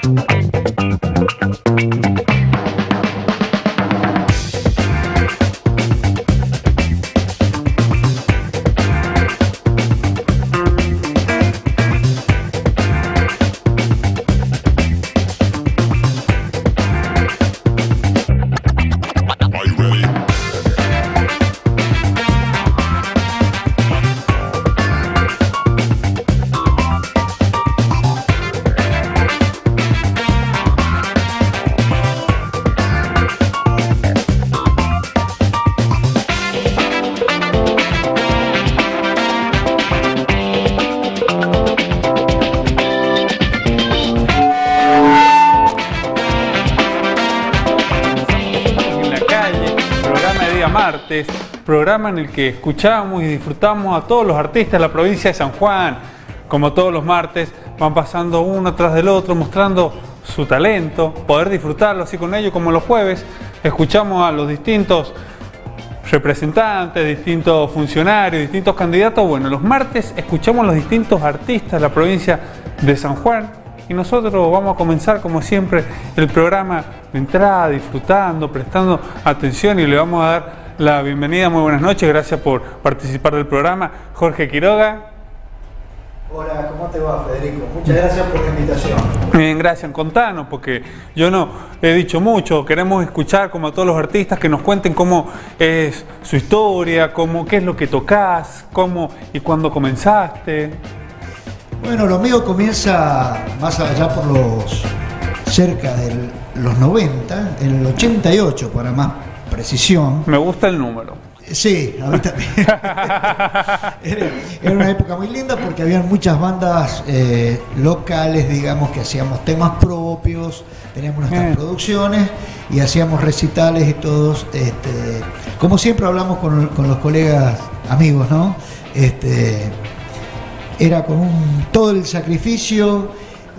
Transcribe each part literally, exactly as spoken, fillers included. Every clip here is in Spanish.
Martes, programa en el que escuchamos y disfrutamos a todos los artistas de la provincia de San Juan. Como todos los martes, van pasando uno tras del otro, mostrando su talento, poder disfrutarlo así con ellos. Como los jueves, escuchamos a los distintos representantes, distintos funcionarios, distintos candidatos. Bueno, los martes escuchamos a los distintos artistas de la provincia de San Juan. Y nosotros vamos a comenzar, como siempre, el programa de entrada, disfrutando, prestando atención, y le vamos a dar la bienvenida. Muy buenas noches, gracias por participar del programa. Jorge Quiroga. Hola, ¿cómo te va, Federico? Muchas gracias por la invitación. Bien, gracias. Contanos, porque yo no he dicho mucho. Queremos escuchar, como a todos los artistas, que nos cuenten cómo es su historia, cómo, qué es lo que tocás, cómo y cuándo comenzaste. Bueno, lo mío comienza más allá por los cerca de los noventa, en el ochenta y ocho para más precisión. Me gusta el número. Sí, a mí también. era, era una época muy linda porque había muchas bandas eh, locales, digamos, que hacíamos temas propios, teníamos nuestras Bien. producciones y hacíamos recitales y todos. Este, como siempre hablamos con, con los colegas amigos, ¿no? Este, Era con un, todo el sacrificio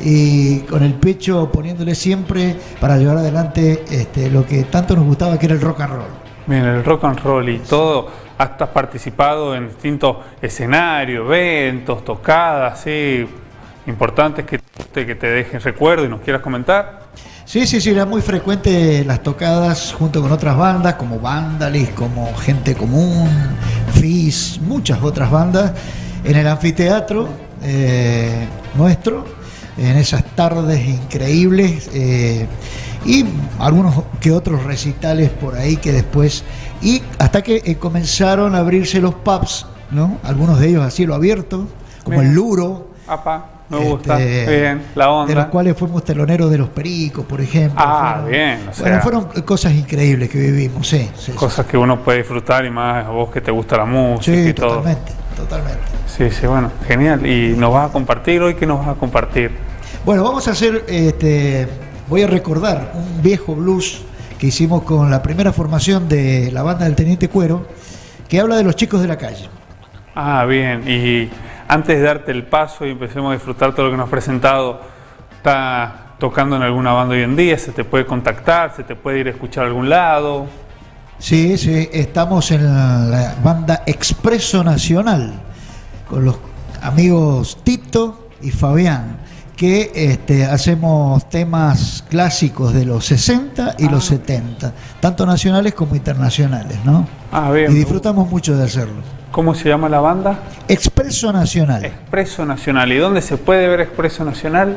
y con el pecho poniéndole siempre para llevar adelante este, lo que tanto nos gustaba, que era el rock and roll. Bien, el rock and roll y todo. Has participado en distintos escenarios, eventos, tocadas, sí, importantes que te, que te dejen recuerdo y nos quieras comentar. Sí, sí, sí, era muy frecuente las tocadas junto con otras bandas como Vandalis, como Gente Común, Fizz, muchas otras bandas. En el anfiteatro eh, nuestro, en esas tardes increíbles, eh, y algunos que otros recitales por ahí que después, y hasta que eh, comenzaron a abrirse los pubs, ¿no? Algunos de ellos a cielo abierto, como Bien. el Luro. Apa, me gusta, este, bien, la onda. De los cuales fuimos teloneros de los Pericos, por ejemplo. Ah, fueron, bien. O sea, bueno, fueron cosas increíbles que vivimos, sí. sí cosas sí. que uno puede disfrutar, y más a vos que te gusta la música sí, y todo. totalmente, totalmente. Sí, sí, bueno, genial. ¿Y nos vas a compartir hoy? ¿Qué nos vas a compartir? Bueno, vamos a hacer, este, voy a recordar un viejo blues que hicimos con la primera formación de la banda del Teniente Cuero, que habla de los chicos de la calle. Ah, bien. Y antes de darte el paso y empecemos a disfrutar todo lo que nos has presentado, ¿estás tocando en alguna banda hoy en día? ¿Se te puede contactar? ¿Se te puede ir a escuchar a algún lado? Sí, sí, estamos en la, la banda Expreso Nacional, con los amigos Tito y Fabián, que este, hacemos temas clásicos de los sesenta y ah. los setenta, tanto nacionales como internacionales, ¿no? Ah, bien. Y disfrutamos mucho de hacerlo. ¿Cómo se llama la banda? Expreso Nacional. Expreso Nacional. ¿Y dónde se puede ver Expreso Nacional?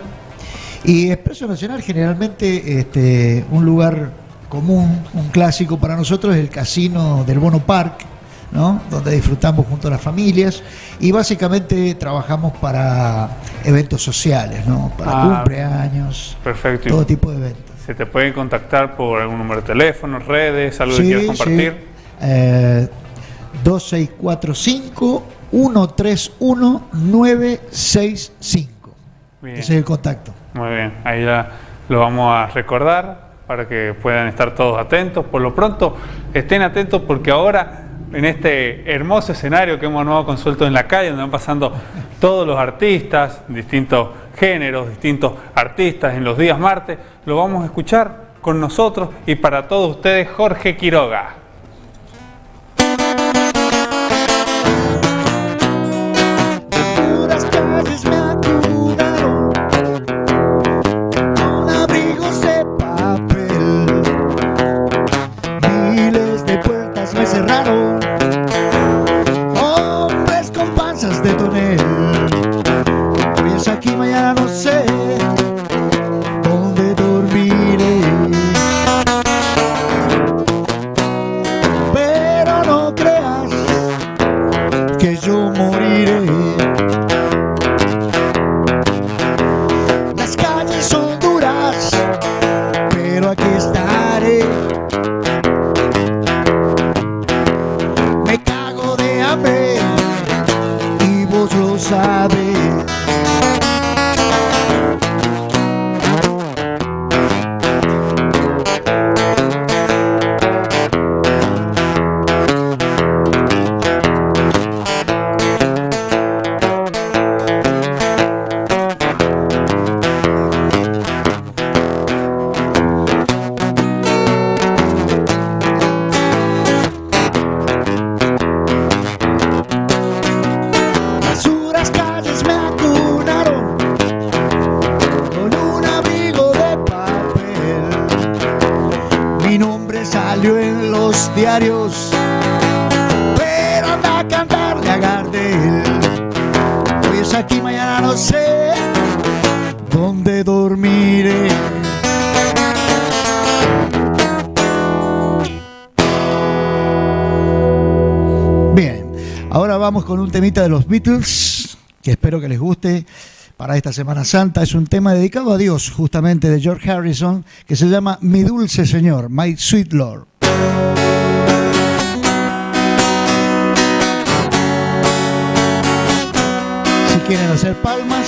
Y Expreso Nacional, generalmente este, un lugar común, un clásico para nosotros, es el Casino del Bono Park, ¿no? Donde disfrutamos junto a las familias y básicamente trabajamos para eventos sociales, ¿no? Para ah, cumpleaños, perfecto. Todo tipo de eventos. ¿Se te pueden contactar por algún número de teléfono, redes, algo sí, que quieras compartir? Sí. Eh, dos seis cuatro cinco, uno tres uno, nueve seis cinco. Bien. Ese es el contacto. Muy bien, ahí ya lo vamos a recordar para que puedan estar todos atentos. Por lo pronto, estén atentos porque ahora, en este hermoso escenario que hemos nuevo consuelto en la calle, donde van pasando todos los artistas, distintos géneros, distintos artistas en los días martes, lo vamos a escuchar con nosotros y para todos ustedes, Jorge Quiroga. Las calles me acudaron, es aquí, mañana no sé dónde dormiré. Pero no creas que yo moriré. Las calles son duras, pero aquí estaré. Me cago de hambre y vos lo sabés. Diarios, pero anda a cantarle a Gardel. Hoy es aquí, mañana no sé dónde dormiré. Bien, ahora vamos con un temita de los Beatles que espero que les guste para esta Semana Santa. Es un tema dedicado a Dios, justamente, de George Harrison, que se llama Mi Dulce Señor, My Sweet Lord. Si quieren hacer palmas,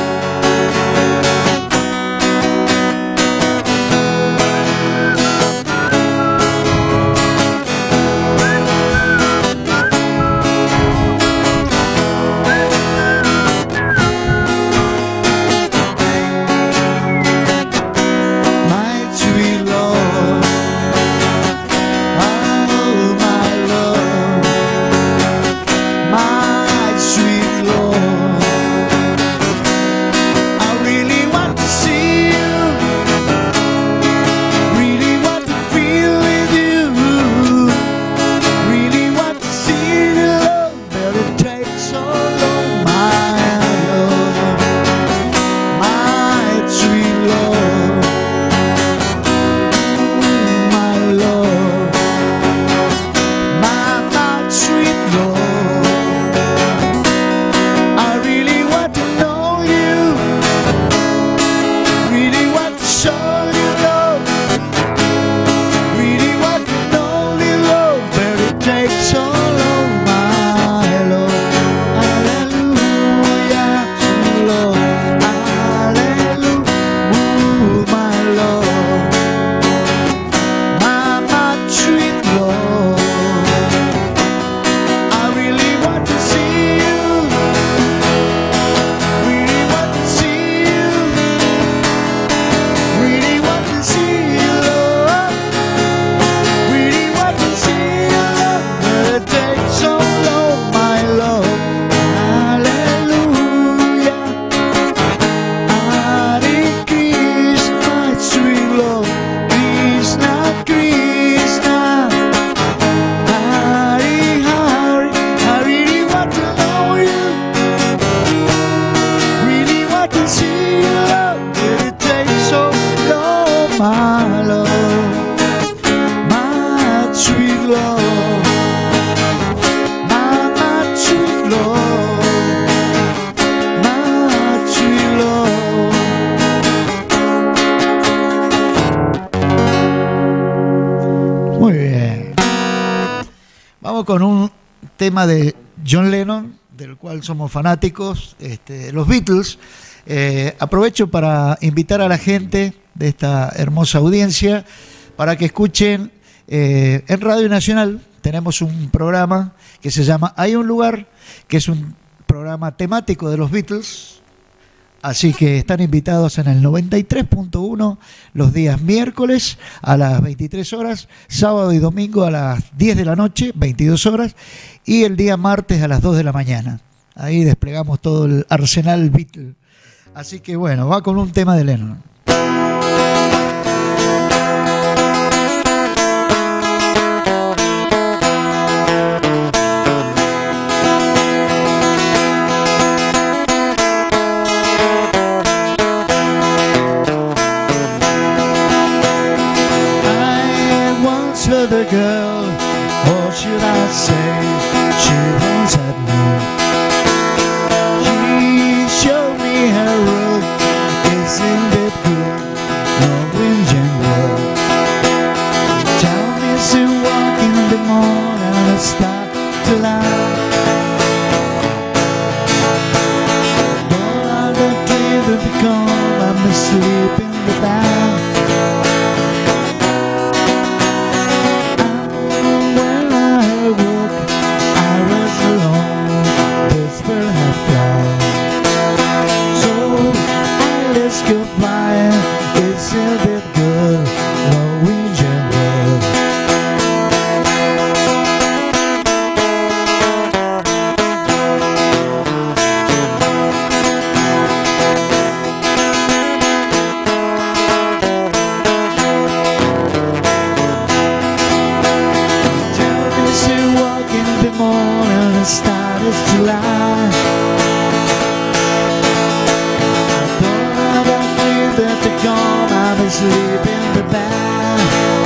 con un tema de John Lennon, del cual somos fanáticos, este, los Beatles. Eh, aprovecho para invitar a la gente de esta hermosa audiencia para que escuchen eh, en Radio Nacional. Tenemos un programa que se llama Hay un lugar, que es un programa temático de los Beatles. Así que están invitados en el noventa y tres punto uno los días miércoles a las veintitrés horas, sábado y domingo a las diez de la noche, veintidós horas, y el día martes a las dos de la mañana. Ahí desplegamos todo el arsenal Beatle. Así que bueno, va con un tema de Lennon. a girl, or should I say, she once had me. She showed me her road, isn't it good, Norwegian road. Tell me to walk in the morning and start to lie. Don't I don't dream to become, I'm asleep in the bed. Goodbye, isn't it good, Norwegian road. Tell me to walk in the morning and start to lie. I'm asleep in the bed.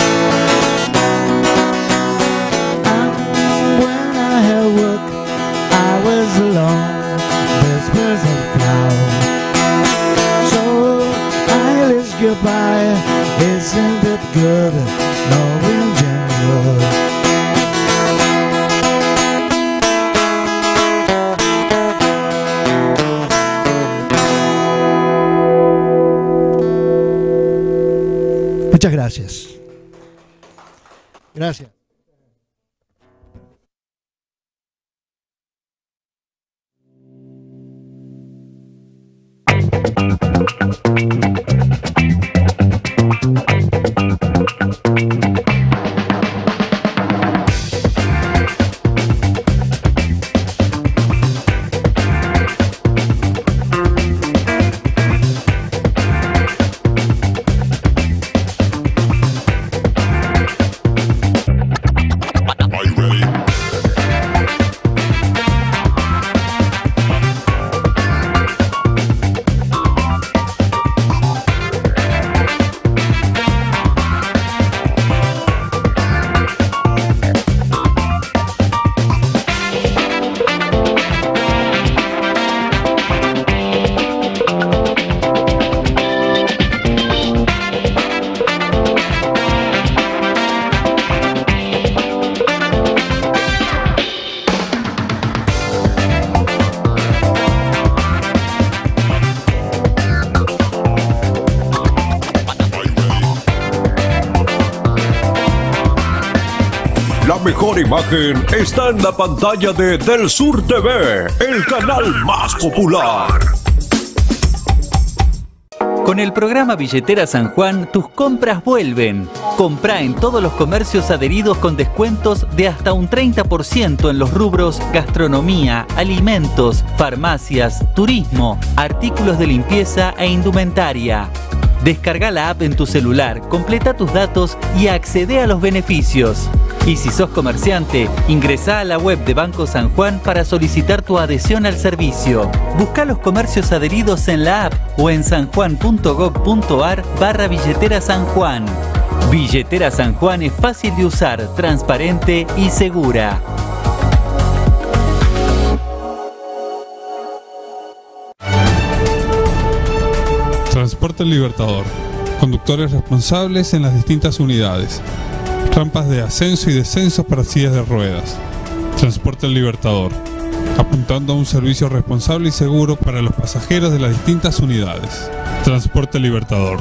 And when I had work, I was alone. This birds and flowers. So I wish goodbye. Isn't it good, Norwegian road? Muchas gracias. Gracias. La mejor imagen está en la pantalla de Del Sur T V, el canal más popular. Con el programa Billetera San Juan, tus compras vuelven. Comprá en todos los comercios adheridos con descuentos de hasta un treinta por ciento en los rubros gastronomía, alimentos, farmacias, turismo, artículos de limpieza e indumentaria. Descarga la app en tu celular, completa tus datos y accede a los beneficios. Y si sos comerciante, ingresá a la web de Banco San Juan para solicitar tu adhesión al servicio. Busca los comercios adheridos en la app o en sanjuan.gov.ar barra billetera San Juan. Billetera San Juan es fácil de usar, transparente y segura. Transporte Libertador. Conductores responsables en las distintas unidades. Rampas de ascenso y descenso para sillas de ruedas. Transporte Libertador. Apuntando a un servicio responsable y seguro para los pasajeros de las distintas unidades. Transporte Libertador.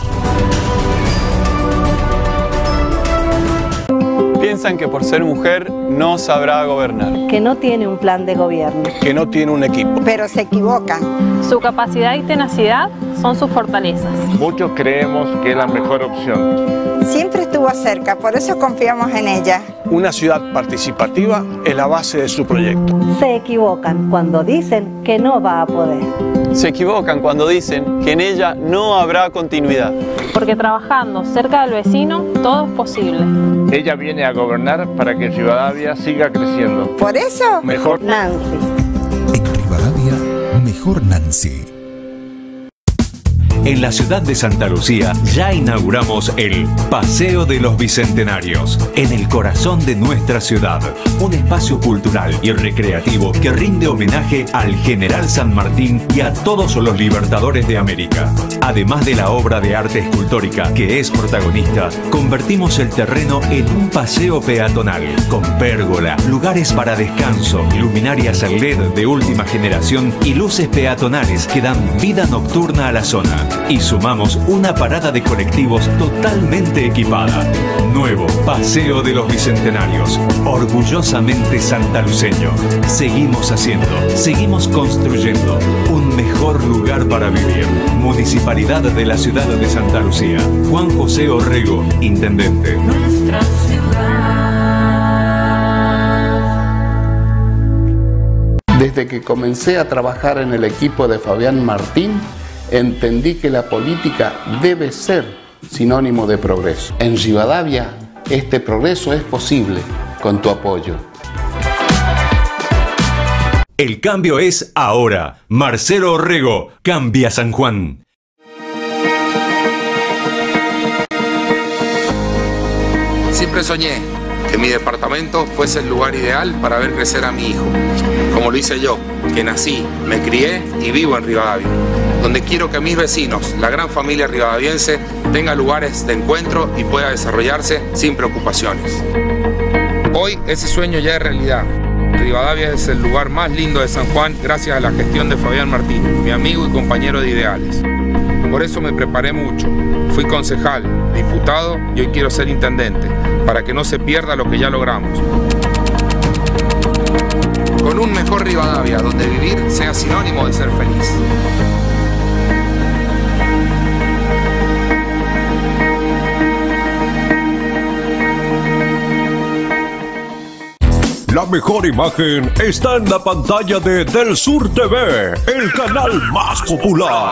Piensan que por ser mujer no sabrá gobernar. Que no tiene un plan de gobierno. Que no tiene un equipo. Pero se equivocan. Su capacidad y tenacidad son sus fortalezas. Muchos creemos que es la mejor opción. Siempre estuvo cerca, por eso confiamos en ella. Una ciudad participativa es la base de su proyecto. Se equivocan cuando dicen que no va a poder. Se equivocan cuando dicen que en ella no habrá continuidad. Porque trabajando cerca del vecino, todo es posible. Ella viene a gobernar para que Rivadavia siga creciendo. Por eso, mejor Nancy. En Rivadavia, mejor Nancy. En la ciudad de Santa Lucía ya inauguramos el Paseo de los Bicentenarios, en el corazón de nuestra ciudad. Un espacio cultural y recreativo que rinde homenaje al General San Martín y a todos los libertadores de América. Además de la obra de arte escultórica que es protagonista, convertimos el terreno en un paseo peatonal, con pérgola, lugares para descanso, luminarias L E D de última generación y luces peatonales que dan vida nocturna a la zona. Y sumamos una parada de colectivos totalmente equipada. Nuevo Paseo de los Bicentenarios, orgullosamente santaluceño. Seguimos haciendo, seguimos construyendo un mejor lugar para vivir. Municipalidad de la ciudad de Santa Lucía. Juan José Orrego, intendente. Nuestra ciudad. Desde que comencé a trabajar en el equipo de Fabián Martín, entendí que la política debe ser sinónimo de progreso. En Rivadavia, este progreso es posible con tu apoyo. El cambio es ahora. Marcelo Orrego, cambia San Juan. Siempre soñé que mi departamento fuese el lugar ideal para ver crecer a mi hijo, como lo hice yo, que nací, me crié y vivo en Rivadavia, donde quiero que mis vecinos, la gran familia rivadaviense, tenga lugares de encuentro y pueda desarrollarse sin preocupaciones. Hoy ese sueño ya es realidad. Rivadavia es el lugar más lindo de San Juan gracias a la gestión de Fabián Martín, mi amigo y compañero de ideales. Por eso me preparé mucho. Fui concejal, diputado y hoy quiero ser intendente, para que no se pierda lo que ya logramos. Con un mejor Rivadavia, donde vivir sea sinónimo de ser feliz. La mejor imagen está en la pantalla de Del Sur T V, el canal más popular.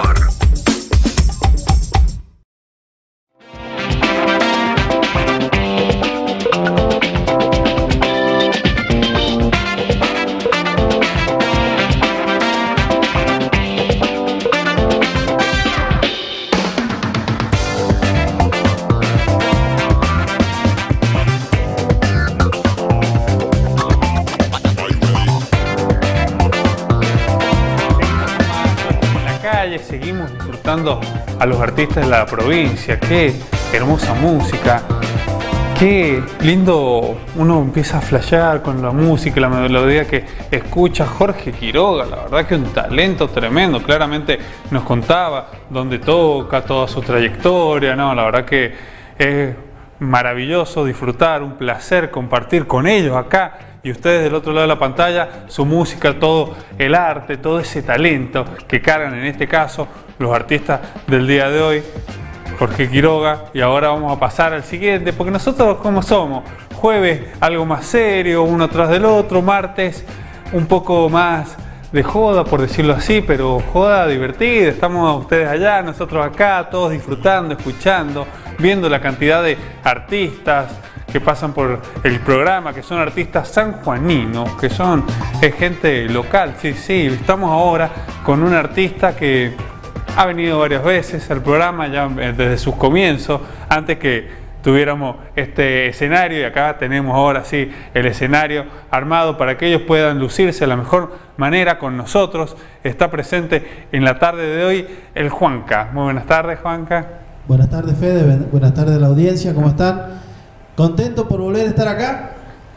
Seguimos disfrutando a los artistas de la provincia. Qué hermosa música, qué lindo uno empieza a flashear con la música, la melodía que escucha. Jorge Quiroga, la verdad que un talento tremendo, claramente nos contaba dónde toca, toda su trayectoria, no, la verdad que es maravilloso disfrutar, un placer compartir con ellos acá. Y ustedes del otro lado de la pantalla, su música, todo el arte, todo ese talento que cargan en este caso los artistas del día de hoy, Jorge Quiroga. Y ahora vamos a pasar al siguiente, porque nosotros como somos, jueves algo más serio, uno tras del otro, martes un poco más de joda, por decirlo así, pero joda divertida. Estamos ustedes allá, nosotros acá, todos disfrutando, escuchando, viendo la cantidad de artistas que pasan por el programa, que son artistas sanjuaninos, que son es gente local. Sí, sí, estamos ahora con un artista que ha venido varias veces al programa, ya desde sus comienzos, antes que tuviéramos este escenario, y acá tenemos ahora sí el escenario armado para que ellos puedan lucirse de la mejor manera con nosotros. Está presente en la tarde de hoy el Juanca. Muy buenas tardes, Juanca. Buenas tardes, Fede, buenas tardes a la audiencia, ¿cómo están? Contento por volver a estar acá,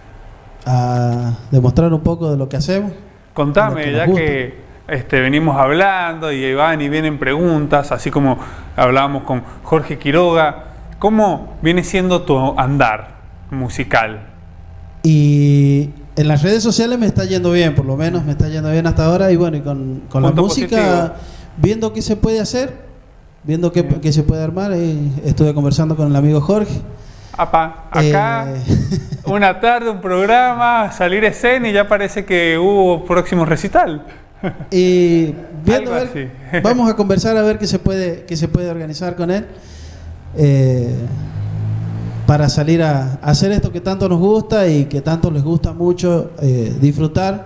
a demostrar un poco de lo que hacemos. Contame, que ya que este, venimos hablando y van y vienen preguntas, así como hablábamos con Jorge Quiroga, ¿cómo viene siendo tu andar musical? Y en las redes sociales me está yendo bien, por lo menos me está yendo bien hasta ahora, y bueno, y con, con la música, positivo. Viendo qué se puede hacer, viendo qué, qué se puede armar, y estuve conversando con el amigo Jorge. Apa, acá eh... una tarde, un programa, salir a escena y ya parece que hubo próximo recital. Y viendo a ver, vamos a conversar a ver qué se puede, qué se puede organizar con él eh, para salir a, a hacer esto que tanto nos gusta y que tanto les gusta mucho eh, disfrutar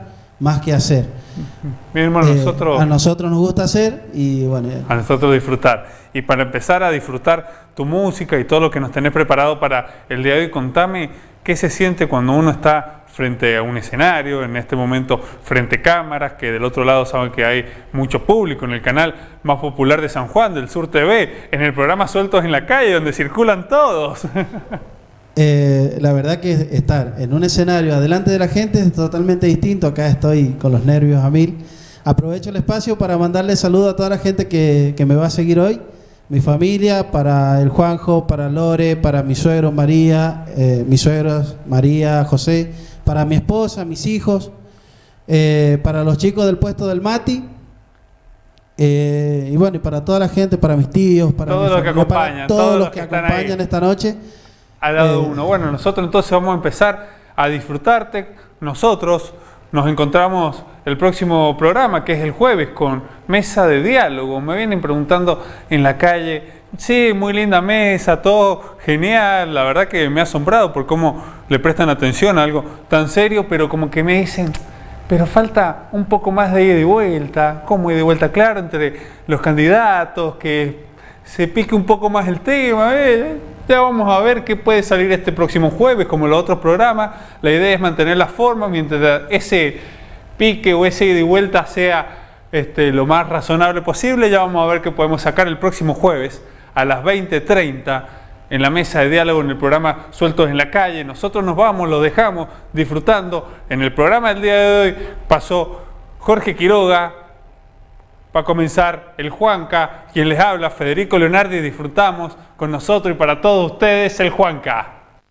más que hacer. Bien, hermano, Eh, nosotros, a nosotros nos gusta hacer y bueno, a nosotros disfrutar. Y para empezar a disfrutar tu música y todo lo que nos tenés preparado para el día de hoy, contame qué se siente cuando uno está frente a un escenario, en este momento frente a cámaras, que del otro lado saben que hay mucho público en el canal más popular de San Juan, del Sur T V, en el programa Sueltos en la Calle, donde circulan todos. Eh, la verdad que estar en un escenario adelante de la gente es totalmente distinto. Acá estoy con los nervios a mil. Aprovecho el espacio para mandarle saludos a toda la gente que, que me va a seguir hoy. Mi familia, para el Juanjo, para Lore, para mi suegro María, eh, mis suegros María, José, para mi esposa, mis hijos, eh, para los chicos del puesto del Mati, eh, y bueno, y para toda la gente, para mis tíos, para todos mi los que familia, para acompañan, todos, todos los los que, que están acompañan ahí. esta noche. Al lado Eh, de uno. Bueno, nosotros entonces vamos a empezar a disfrutarte. Nosotros nos encontramos el próximo programa, que es el jueves, con mesa de diálogo. Me vienen preguntando en la calle, sí, muy linda mesa, todo genial. La verdad que me ha asombrado por cómo le prestan atención a algo tan serio, pero como que me dicen, pero falta un poco más de ida y vuelta. ¿Cómo ida y vuelta? Claro, entre los candidatos, que se pique un poco más el tema. Eh. Ya vamos a ver qué puede salir este próximo jueves, como los otros programas. La idea es mantener la forma mientras ese pique o ese ida y vuelta sea este, lo más razonable posible. Ya vamos a ver qué podemos sacar el próximo jueves a las veinte treinta en la mesa de diálogo en el programa Sueltos en la Calle. Nosotros nos vamos, lo dejamos disfrutando. En el programa del día de hoy pasó Jorge Quiroga. Para comenzar, el Juanca, quien les habla, Federico Leonardi, disfrutamos con nosotros y para todos ustedes el Juanca.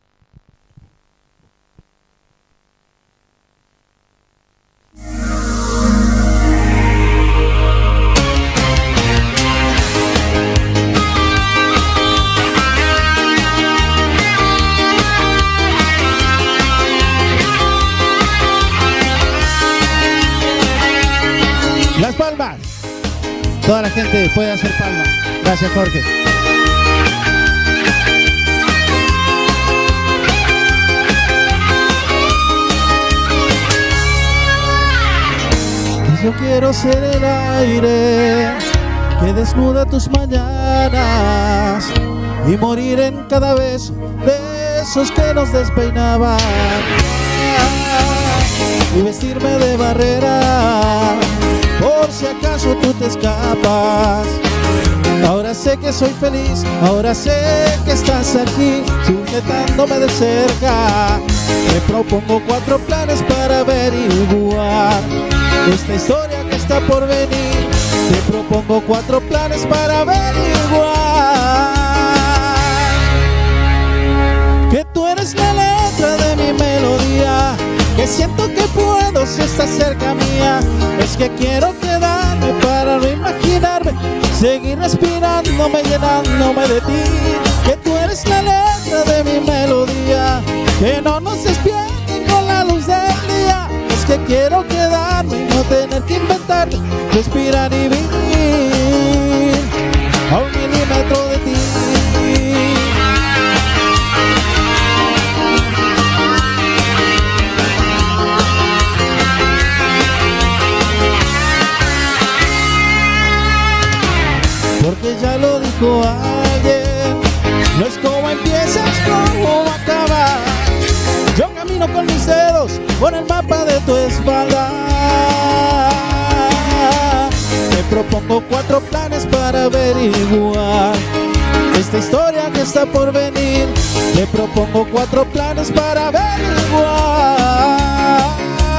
Las palmas. Toda la gente puede hacer palmas. Gracias, Jorge. Yo quiero ser el aire que desnuda tus mañanas y morir en cada beso de esos que nos despeinaban y vestirme de barrera por si acaso tú te escapas. Ahora sé que soy feliz, ahora sé que estás aquí sujetándome de cerca. Te propongo cuatro planes para averiguar esta historia que está por venir. Te propongo cuatro planes para averiguar que tú eres la letra de mi melodía, que siento que puedo si estás cerca mía. Es que quiero quedarme para no imaginarme, seguir respirándome, llenándome de ti. Que tú eres la letra de mi melodía, que no nos despierten con la luz del día. Es que quiero quedarme y no tener que inventar, respirar y vivir a un milímetro de ti. Porque ya lo dijo alguien, no es como empiezas, como acabas. Yo camino con mis dedos por el mapa de tu espalda. Te propongo cuatro planes para averiguar esta historia que está por venir. Te propongo cuatro planes para averiguar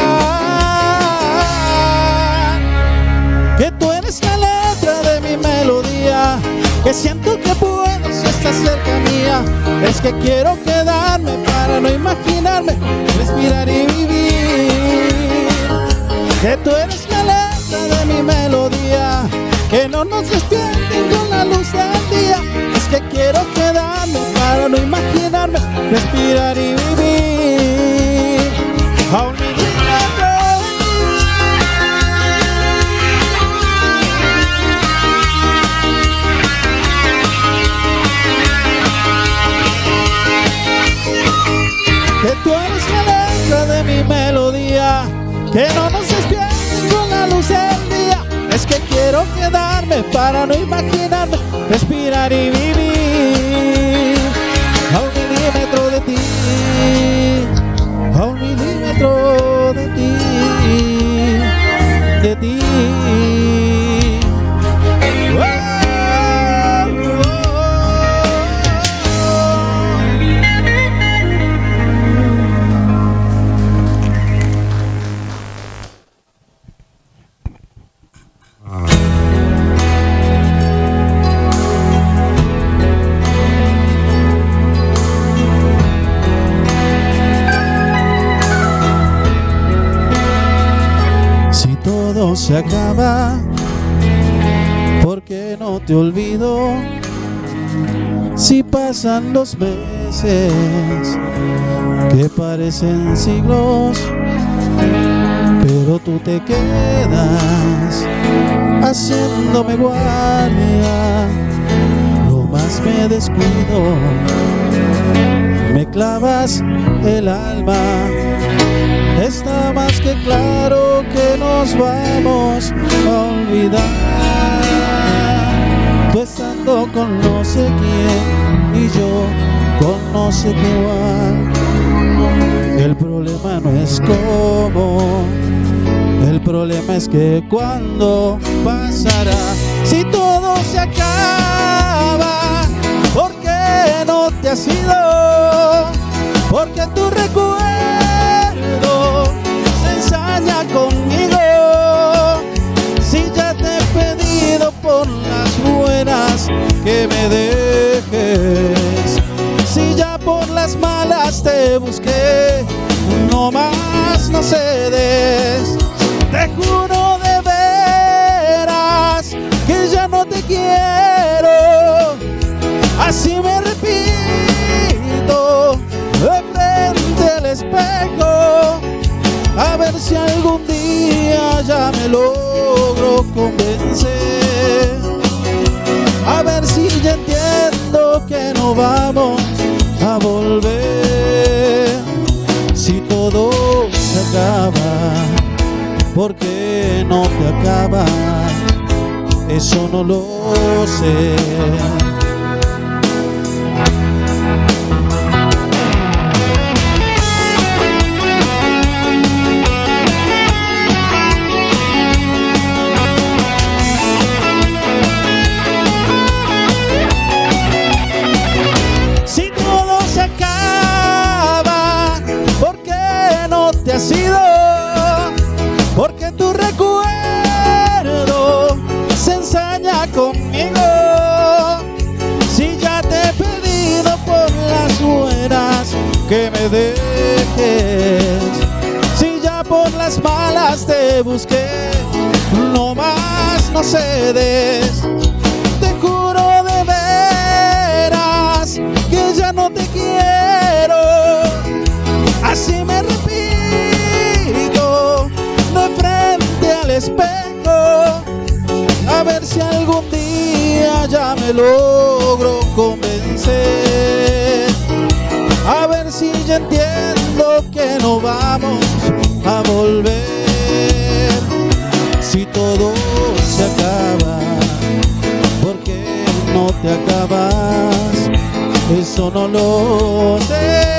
que tú eres la letra de mi melodía, que siento que puedo si estás cerca mía. Es que quiero quedarme para no imaginarme, respirar y vivir. Que tú eres la letra de mi melodía, que no nos despierten con la luz del día. Es que quiero quedarme para no imaginarme, respirar y vivir a un milímetro. Que tú eres la letra de mi melodía, que no nos quiero quedarme para no imaginarme, respirar y vivir a un milímetro de ti, a un milímetro de ti, de ti. Se acaba, porque no te olvido. Si pasan los meses que parecen siglos, pero tú te quedas haciéndome guardia. No más me descuido, me clavas el alma. Está más que claro que nos vamos a olvidar. Tú estando con no sé quién y yo con no sé cuál. El problema no es cómo, el problema es que cuándo pasará. Si todo se acaba, ¿por qué no te has ido? Porque tu recuerdo se ensaña conmigo. Si ya te he pedido por las buenas que me dejes, si ya por las malas te busqué, no más no cedes. Te juro de veras que ya no te quiero. Así me repito de frente al espejo, a ver si algún día ya me logro convencer. A ver si ya entiendo que no vamos a volver. Si todo se acaba, ¿por qué no te acabas? Eso no lo sé. Te has ido, porque tu recuerdo se ensaña conmigo. Si ya te he pedido por las buenas que me dejes, si ya por las malas te busqué, no más no cedes. Te juro de veras que ya no te quiero. Así me repito de frente al espejo, a ver si algún día ya me logro convencer. A ver si ya entiendo que no vamos a volver. Si todo se acaba, ¿por qué no te acabas? Eso no lo sé.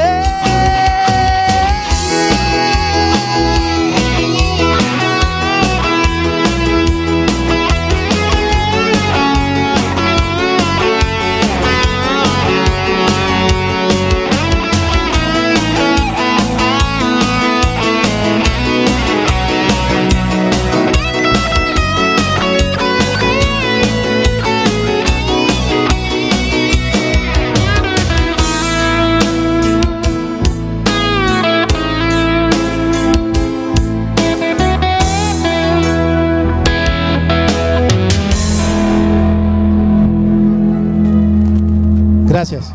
Gracias.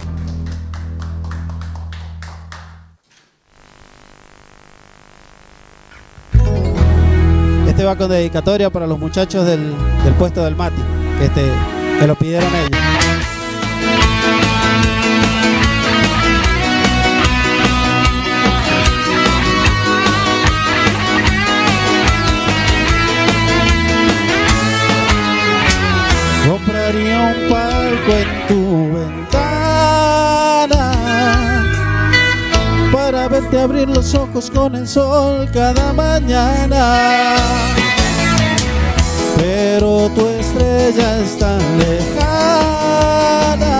Este va con dedicatoria para los muchachos del, del puesto del Mati, que, este, que lo pidieron ellos. compraría un palco en tu ventana para verte abrir los ojos con el sol cada mañana. Pero tu estrella es tan lejana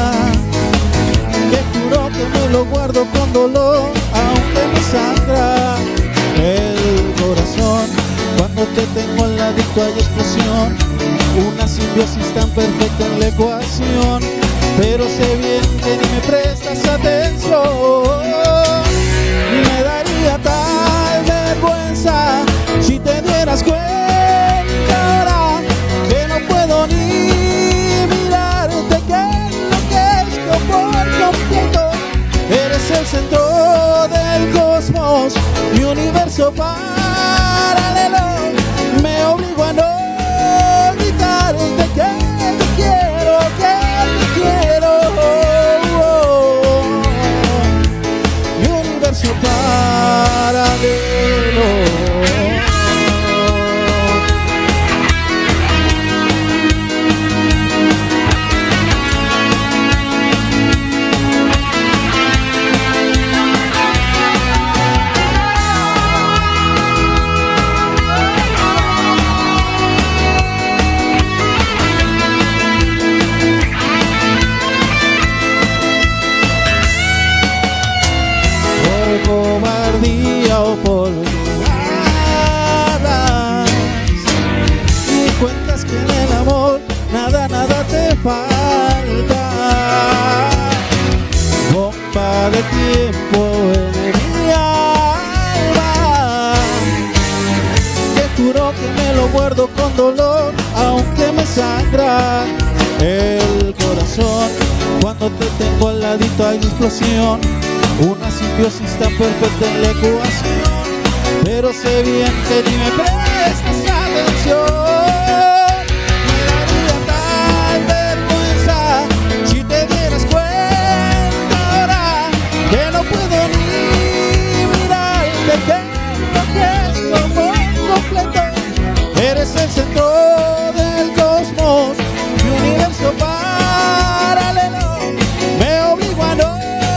que juro que me lo guardo con dolor, aunque me sangra el corazón. Cuando te tengo al ladito hay explosión, una simbiosis tan perfecta en la ecuación. Pero sé bien que ni me prestas atención. Me daría tal vergüenza si te dieras cuenta ahora que no puedo ni mirarte, que enloquezco por completo. Eres el centro del cosmos, mi universo paralelo. Me obligo a no gritarte que te quiero, que te quiero. Oh, oh. Mi universo paralelo. Cobardía o por nada, y cuentas que en el amor nada, nada te falta. Bomba de tiempo en mi alma, te juro que me lo guardo con dolor, aunque me sangra el corazón. Cuando te tengo al ladito hay explosión, una simbiosis tan perfecta en la ecuación. Pero sé bien que ni me prestas atención. Me daría tal vergüenza si te dieras cuenta ahora que no puedo ni mirarte, que enloquezco por completo. Eres el centro del cosmos, mi universo paralelo. Me obligo a no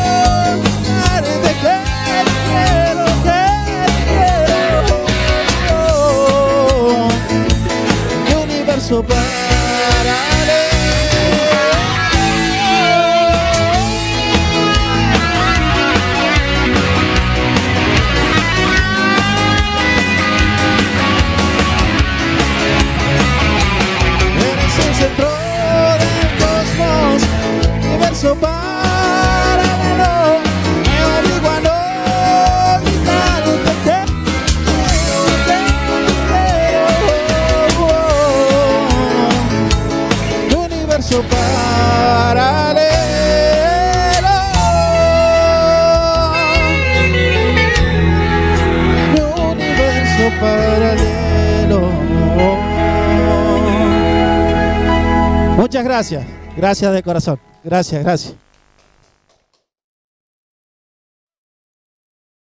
paralelo. Eres el centro del cosmos, universo paralelo. Me obligo a no gritarte que paralelo, mi universo paralelo. Muchas gracias, gracias de corazón, gracias, gracias.